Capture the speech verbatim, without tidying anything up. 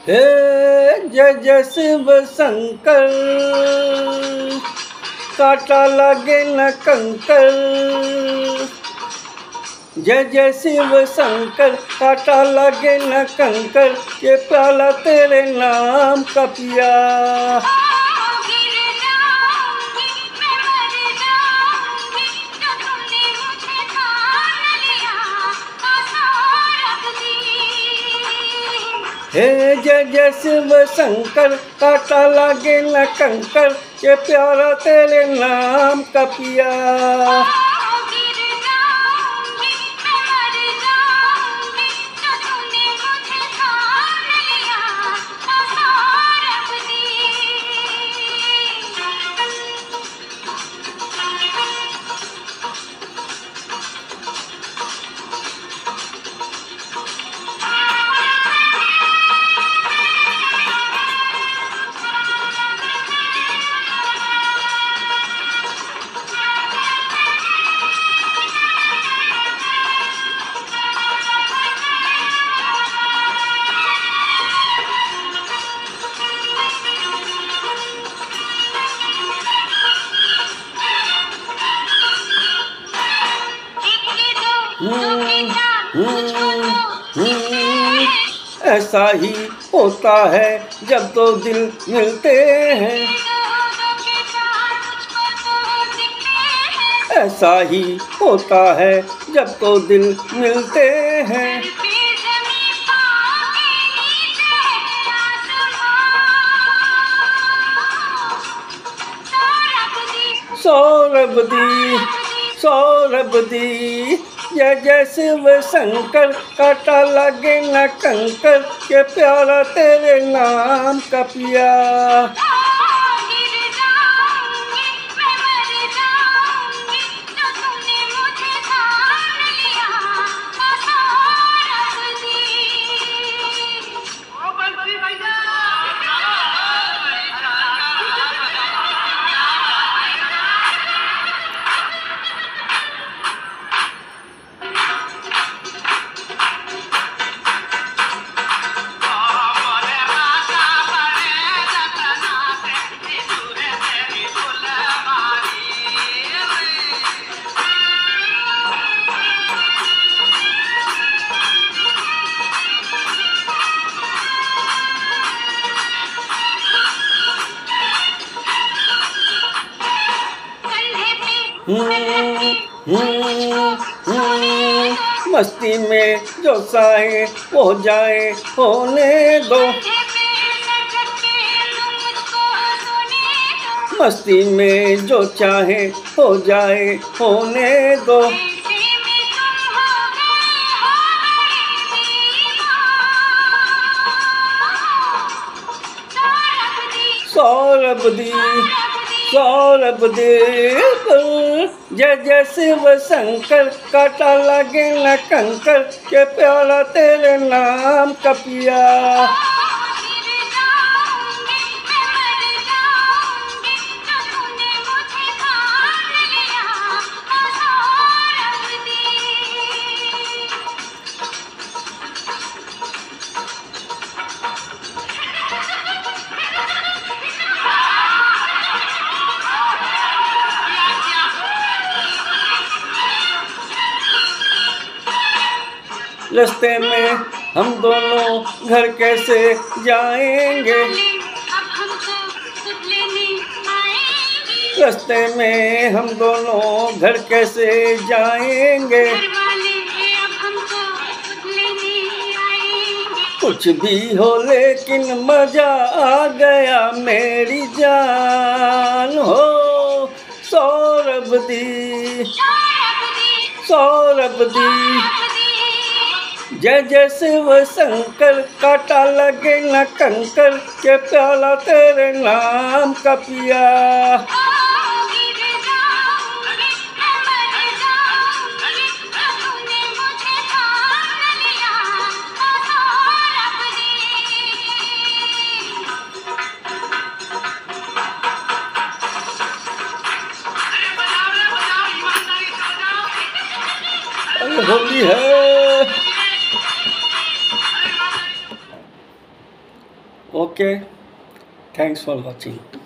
हे जय जय शिव शंकर, काटा लगे न कंकर। जय जय शिव शंकर, काटा लगे न कंकर। ये प्याला तेरे नाम का पिया। हे जय जय शिव शंकर, काटा लगे न कंकर। ये प्यारा तेरे नाम का पिया। ऐसा ही होता है जब दो दिल मिलते हैं। ऐसा ही होता है जब दो दिल मिलते हैं। सौरभ दी सौरभ दी जय जय शिव शंकर, काटा लगे न कंकर। के प्यारा तेरे नाम का पिया। मस्ती में जो चाहे हो जाए होने दो। मस्ती में जो चाहे हो जाए होने दो। सौरभ दी सौरभ देव जय जय शिव शंकर, काटा लगे न कंकर। के प्यारा तेरे नाम का पिया। रास्ते में हम दोनों घर कैसे जाएंगे। रास्ते में हम दोनों घर कैसे जाएंगे। कुछ भी हो लेकिन मजा आ गया मेरी जान हो। सौरभ दी सौरभ दी जय जय शिव शंकर, काटा लगे न कंकर। के प्याला तेरे नाम का पिया। अरे होली है। Okay, thanks for watching.